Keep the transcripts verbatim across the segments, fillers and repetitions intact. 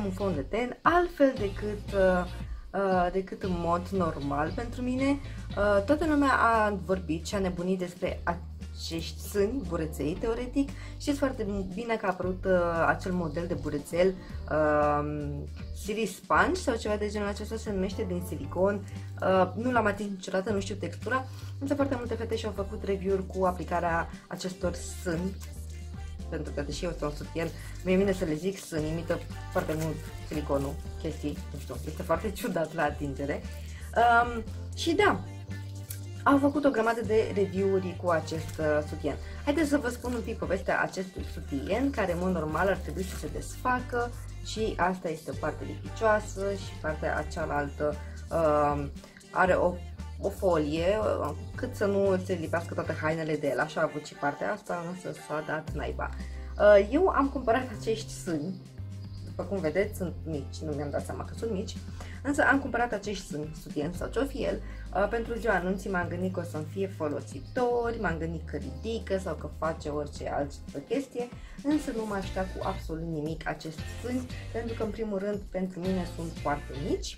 un fond de ten altfel decât, uh, decât în mod normal pentru mine. Uh, toată lumea a vorbit și a nebunit despre acești sâni, bureței, teoretic. Știți foarte bine că a apărut uh, acel model de burețel uh, Series Sponge sau ceva de genul acesta, se numește, din silicon. Uh, nu l-am atins niciodată, nu știu textura, însă foarte multe fete și-au făcut review-uri cu aplicarea acestor sâni, pentru că deși eu sunt un sutien, mie vine să le zic sâni, imită foarte mult siliconul, chestii, nu știu, este foarte ciudat la atingere. Um, și da, au făcut o grămadă de review-uri cu acest uh, sutien. Haideți să vă spun un pic povestea acestui sutien, care în mod normal ar trebui să se desfacă și asta este o parte lipicioasă și partea cealaltă uh, are o, o folie, uh, cât să nu se lipească toate hainele de el. Așa a avut și partea asta, însă s-a dat naiba. Uh, eu am cumpărat acești sâni, după cum vedeți sunt mici, nu mi-am dat seama că sunt mici, însă am cumpărat acești sâni, sutien sau ce-o fi el, uh, pentru ziua anunții. M-am gândit că o să-mi fie folositori, m-am gândit că ridică sau că face orice altă chestie, însă nu mă aștept cu absolut nimic acest sâni, pentru că în primul rând pentru mine sunt foarte mici.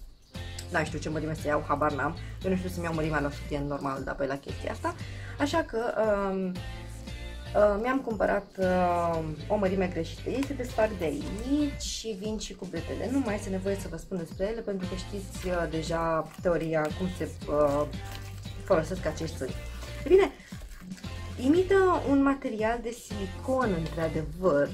Nu știu ce mărime să iau, habar n-am, eu nu știu să-mi iau mărimea la sutien normal, dar pe la chestia asta, așa că um, Uh, mi-am cumpărat uh, o mărime greșită. Ei se desfac de aici și vin și cu bretele. Nu mai este nevoie să vă spun despre ele, pentru că știți uh, deja teoria cum se uh, folosesc acești sâni. Bine, imită un material de silicon, într-adevăr.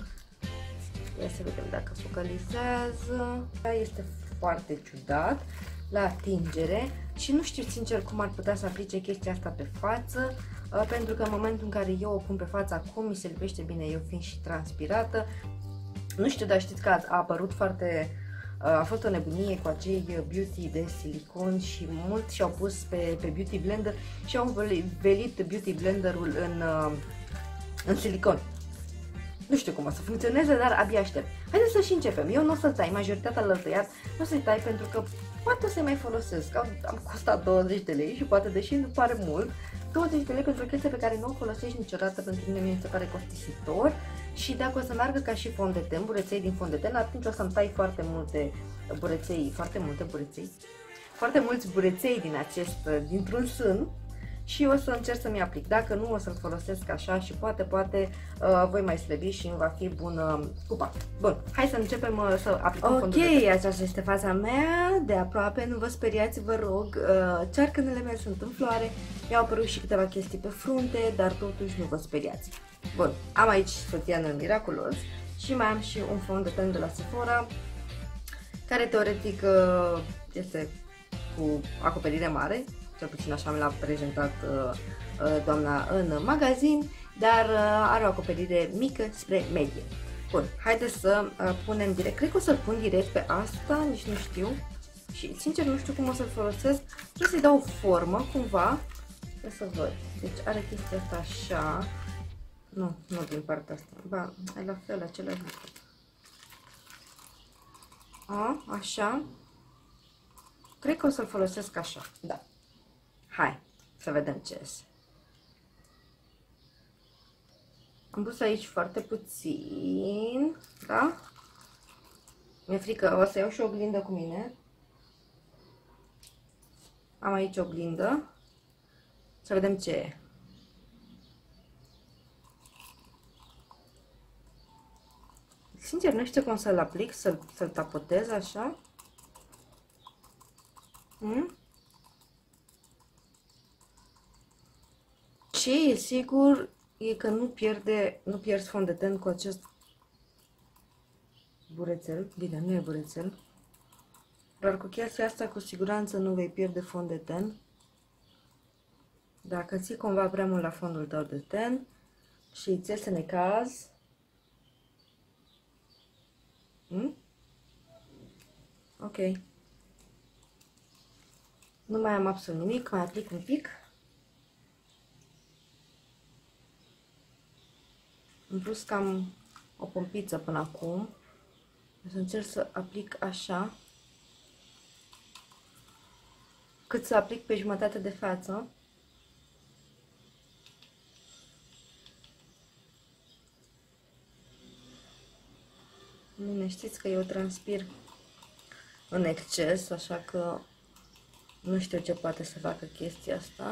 Ia să vedem dacă focalizează. Este foarte ciudat la atingere și nu știu sincer cum ar putea să aplice chestia asta pe față. Uh, pentru că în momentul în care eu o pun pe față acum, mi se lipește bine, eu fiind și transpirată. Nu știu, dar știți că a, a apărut foarte, uh, a fost o nebunie cu acei beauty de silicon și mulți și-au pus pe, pe beauty blender și au învelit beauty blenderul în, uh, în silicon. Nu știu cum o să funcționeze, dar abia aștept. Haideți să și începem. Eu nu o să tai, majoritatea l-am tăiat, nu o să-i tai pentru că poate o să-i mai folosesc. Am, am costat douăzeci de lei și poate, deși nu pare mult, douăzeci de lei pentru o chestie pe care nu o folosești niciodată, pentru mine mi se pare costisitor. Și dacă o să meargă ca și fond de ten, bureței din fond de ten, atunci o să-mi tai foarte multe bureței, foarte multe bureței, foarte mulți bureței din acest, dintr-un sân. Și o să încerc să-mi aplic. Dacă nu, o să-l folosesc așa și poate, poate uh, voi mai slăbi și îmi va fi bună cupa. Bun, hai să începem uh, să aplicăm okay, fondul de ten. Ok, aceasta este fața mea, de aproape, nu vă speriați, vă rog. Uh, cearcănele mele sunt în floare, mi-au apărut și câteva chestii pe frunte, dar totuși nu vă speriați. Bun, am aici sutienul miraculos și mai am și un fond de ten de la Sephora, care teoretic uh, este cu acoperire mare. Cel puțin așa mi l-a prezentat uh, uh, doamna în magazin, dar uh, are o acoperire mică spre medie. Bun, haideți să uh, punem direct. Cred că o să-l pun direct pe asta, nici nu știu. Și sincer nu știu cum o să-l folosesc. Trebuie să-i dau o formă cumva. Trebuie să văd. Deci are chestia asta așa. Nu, nu din partea asta. Ba, e la fel, același lucru. A, așa. Cred că o să-l folosesc așa, da. Hai, să vedem ce iese. Am pus aici foarte puțin, da? Mi-e frică, o să iau și o oglindă cu mine. Am aici o oglindă. Să vedem ce e. Sincer, nu știu cum să-l aplic, să-l să tapotez așa. Hmm? Ce e sigur e că nu pierde, nu pierzi fond de ten cu acest burețel. Bine, nu e burețel. Dar cu chestia asta cu siguranță nu vei pierde fond de ten. Dacă ții cumva prea mult la fondul tău de ten și îți iese necaz, hmm? Ok. Nu mai am absolut nimic, mai aplic un pic. În plus că am o pompiță până acum, o să încerc să aplic așa, cât să aplic pe jumătate de față. Bine, Știți că eu transpir în exces, așa că nu știu ce poate să facă chestia asta.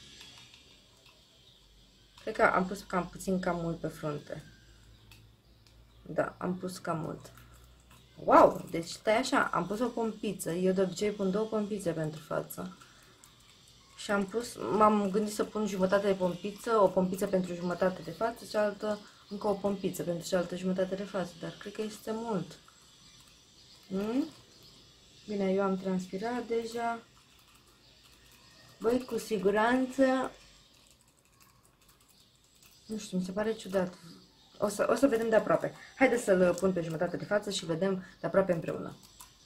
Cred că am pus cam puțin cam mult pe frunte. Da, am pus cam mult. Wow! Deci stai așa, am pus o pompiță. Eu de obicei pun două pompițe pentru față. Și am pus, m-am gândit să pun jumătate de pompiță, o pompiță pentru jumătate de față, cealaltă încă o pompiță pentru cealaltă jumătate de față. Dar cred că este mult. Hmm? Bine, eu am transpirat deja. Băi, cu siguranță... Nu știu, mi se pare ciudat. O să, o să vedem de aproape. Haideți să-l pun pe jumătate de față și vedem de aproape împreună.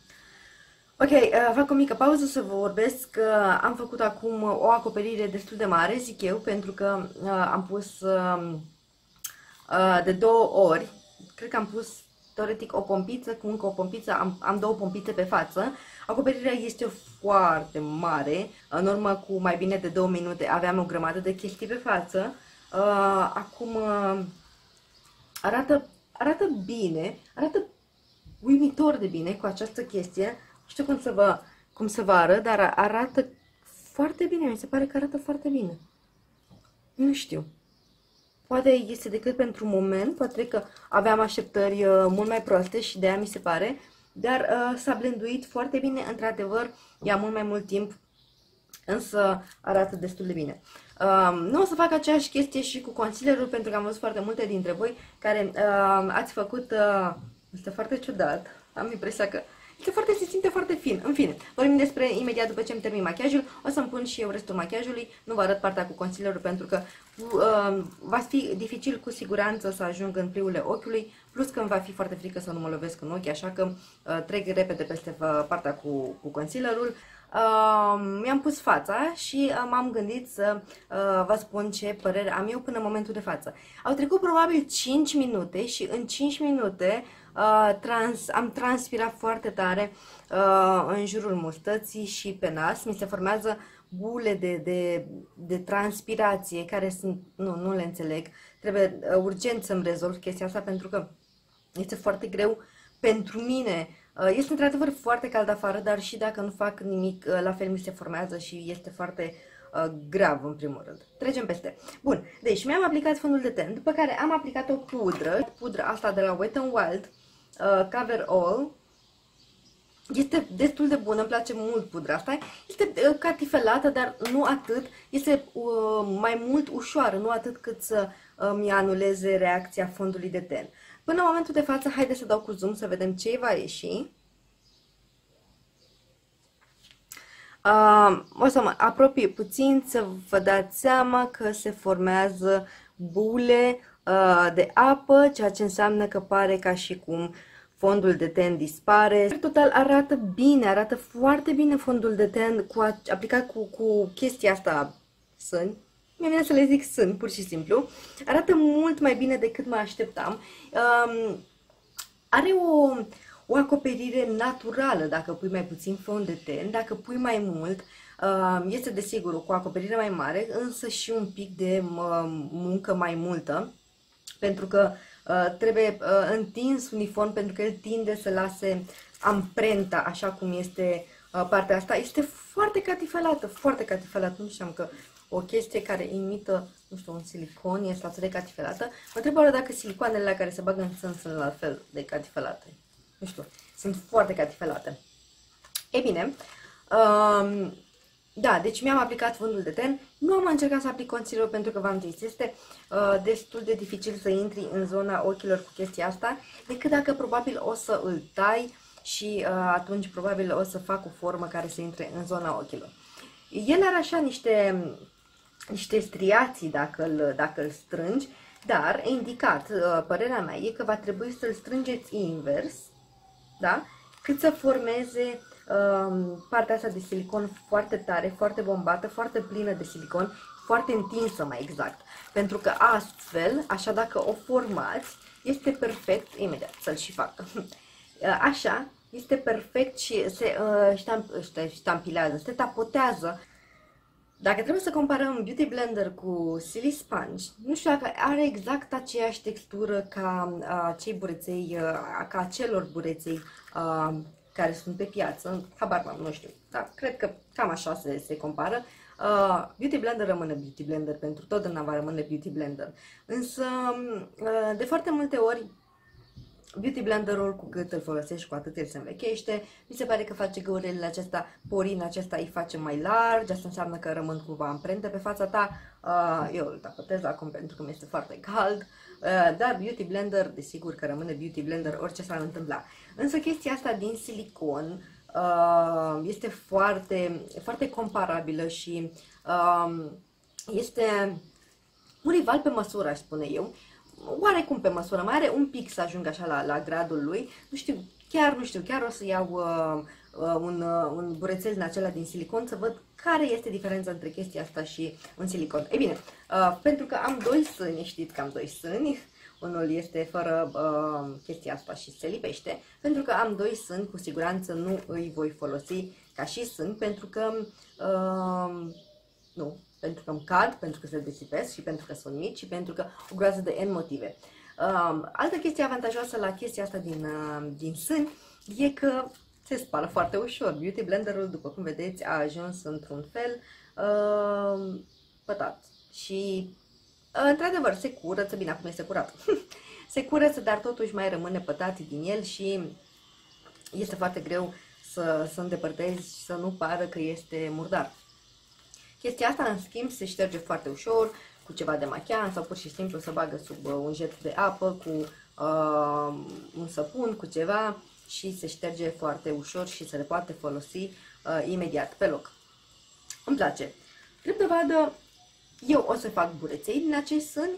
Ok, uh, fac o mică pauză să vă vorbesc că am făcut acum o acoperire destul de mare, zic eu, pentru că uh, am pus uh, uh, de două ori. Cred că am pus teoretic o pompiță cu încă o pompiță, am, am două pompițe pe față. Acoperirea este foarte mare. În urmă cu mai bine de două minute aveam o grămadă de chestii pe față. Uh, acum uh, arată, arată bine, arată uimitor de bine cu această chestie. Nu știu cum să vă, cum să vă arăt, dar arată foarte bine. Mi se pare că arată foarte bine. Nu știu. Poate este decât pentru moment, poate că aveam așteptări uh, mult mai proaste și de aia mi se pare, dar uh, s-a blenduit foarte bine, într-adevăr, ia mult mai mult timp, însă arată destul de bine. Uh, nu o să fac aceeași chestie și cu concealerul, pentru că am văzut foarte multe dintre voi care uh, ați făcut, uh, este foarte ciudat, am impresia că este foarte, se simte foarte fin. În fine, vorbim despre imediat după ce îmi termin machiajul. O să-mi pun și eu restul machiajului. Nu vă arăt partea cu concealerul pentru că uh, va fi dificil cu siguranță să ajung în pliurile ochiului. Plus că îmi va fi foarte frică să nu mă lovesc în ochi, așa că uh, trec repede peste uh, partea cu, cu concealerul. Uh, mi-am pus fața și uh, m-am gândit să uh, vă spun ce părere am eu până în momentul de față. Au trecut probabil cinci minute și în cinci minute uh, trans, am transpirat foarte tare uh, în jurul mustății și pe nas. Mi se formează bule de, de, de transpirație care sunt, nu, nu le înțeleg. Trebuie uh, urgent să-mi rezolv chestia asta pentru că este foarte greu pentru mine. Este într-adevăr foarte cald afară, dar și dacă nu fac nimic, la fel mi se formează și este foarte uh, grav în primul rând. Trecem peste. Bun, deci mi-am aplicat fondul de ten, după care am aplicat o pudră, pudra asta de la Wet n Wild, uh, Cover All. Este destul de bună, îmi place mult pudra asta. Este uh, catifelată, dar nu atât, este uh, mai mult ușoară, nu atât cât să îmi anuleze reacția fondului de ten. Până în momentul de față, haideți să dau cu zoom să vedem ce va ieși. Uh, o să mă apropii puțin să vă dați seama că se formează bule uh, de apă, ceea ce înseamnă că pare ca și cum fondul de ten dispare. Total arată bine, arată foarte bine fondul de ten cu aplicat cu, cu chestia asta sâni. Mi-e bine să le zic sân, pur și simplu. Arată mult mai bine decât mă așteptam. Um, are o, o acoperire naturală dacă pui mai puțin fond de ten. Dacă pui mai mult, um, este desigur cu o acoperire mai mare, însă și un pic de um, muncă mai multă. Pentru că uh, trebuie uh, întins uniform, pentru că el tinde să lase amprenta, așa cum este uh, partea asta. Este foarte catifelată, foarte catifelată. Nu știam că o chestie care imită, nu știu, un silicon este atât de catifelată. Mă întreb oare dacă silicoanele la care se bagă în sân sunt la fel de catifelate. Nu știu, sunt foarte catifelate. Ei bine, um, da, deci mi-am aplicat fondul de ten. Nu am încercat să aplic concealer pentru că v-am zis, este uh, destul de dificil să intri în zona ochilor cu chestia asta, decât dacă probabil o să îl tai și uh, atunci probabil o să fac o formă care să intre în zona ochilor. El are așa niște, niște striații dacă îl, dacă îl strângi, dar indicat, părerea mea e că va trebui să-l strângeți invers, da? Cât să formeze um, partea asta de silicon foarte tare, foarte bombată, foarte plină de silicon, foarte întinsă mai exact. Pentru că astfel, așa dacă o formați, este perfect, imediat să-l și fac, așa, este perfect și se uh, ștamp, ștampilează, se tapotează Dacă trebuie să comparăm Beauty Blender cu Silly Sponge, nu știu dacă are exact aceeași textură ca uh, cei bureței, uh, ca celor bureței uh, care sunt pe piață, habar n-am, nu știu, dar cred că cam așa se, se compară. Uh, Beauty Blender rămâne Beauty Blender, pentru totdeauna va rămâne Beauty Blender. Însă, uh, de foarte multe ori, Beauty Blender-ul, cu cât îl folosești, cu atât el se învechește. Mi se pare că face găurile acesta, porin acesta îi face mai largi, asta înseamnă că rămân cumva amprente pe fața ta. Uh, eu îl tapătez acum pentru că mi este foarte cald, uh, dar Beauty Blender, desigur că rămâne Beauty Blender orice s-ar întâmpla. Însă chestia asta din silicon uh, este foarte, foarte comparabilă și uh, este un rival pe măsură, aș spune eu. Oarecum pe măsură, mai are un pic să ajung așa la, la gradul lui, nu știu, chiar nu știu, chiar o să iau uh, uh, un, uh, un burețel din acela din silicon să văd care este diferența între chestia asta și un silicon. Ei bine, uh, pentru că am doi sâni, știți că am doi sâni, unul este fără uh, chestia asta și se lipește, pentru că am doi sâni, cu siguranță nu îi voi folosi ca și sâni, pentru că uh, nu. Pentru că îmi cad, pentru că se desipesc și pentru că sunt mici și pentru că o groază de N motive. Um, altă chestie avantajoasă la chestia asta din, uh, din sâni e că se spală foarte ușor. Beauty Blender-ul, după cum vedeți, a ajuns într-un fel uh, pătat. Și, uh, într-adevăr, se curăță, bine, acum este curat. Se curăță, dar totuși mai rămâne pătat din el și este foarte greu să, să îndepărtezi și să nu pară că este murdar. Chestia asta, în schimb, se șterge foarte ușor, cu ceva de machiaj sau pur și simplu să bagă sub un jet de apă, cu uh, un săpun, cu ceva și se șterge foarte ușor și se le poate folosi uh, imediat, pe loc. Îmi place. Drept dovadă, eu o să fac bureței din acești sâni,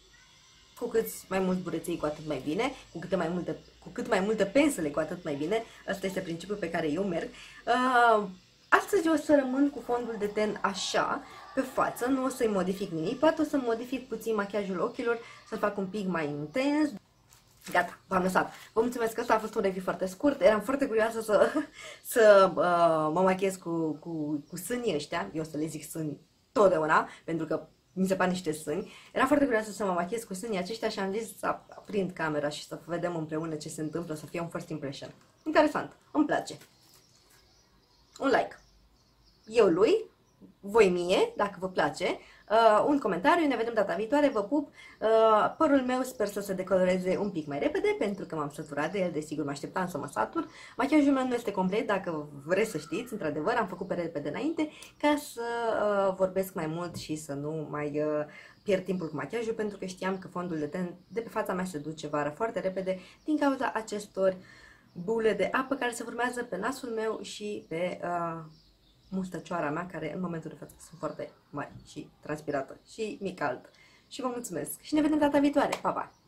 cu cât mai mulți bureței, cu atât mai bine, cu cât mai multe, cu cât mai multe pensele, cu atât mai bine. Asta este principiul pe care eu merg. Uh, Astăzi o să rămân cu fondul de ten așa, pe față, nu o să-i modific nimic, poate o să modific puțin machiajul ochilor, să-l fac un pic mai intens. Gata, v-am lăsat. Vă mulțumesc că asta a fost un review foarte scurt, eram foarte curioasă să, să uh, mă machiez cu, cu, cu sânii ăștia, eu o să le zic sâni totdeauna, pentru că mi se par niște sâni. Eram foarte curioasă să mă machiez cu sânii aceștia și am zis să aprind camera și să vedem împreună ce se întâmplă, să fie un first impression. Interesant, îmi place. Un like. Eu lui, voi mie, dacă vă place, uh, un comentariu, ne vedem data viitoare, vă pup. Uh, părul meu sper să se decoloreze un pic mai repede, pentru că m-am săturat de el, desigur mă așteptam să mă satur. Machiajul meu nu este complet, dacă vreți să știți, într-adevăr, am făcut pe repede înainte, ca să uh, vorbesc mai mult și să nu mai uh, pierd timpul cu machiajul, pentru că știam că fondul de ten de pe fața mea se duce vară foarte repede, din cauza acestor bule de apă care se formează pe nasul meu și pe uh, mustăcioara mea, care în momentul de față sunt foarte mari și transpirată și mi cald. Și vă mulțumesc și ne vedem data viitoare. Pa, pa!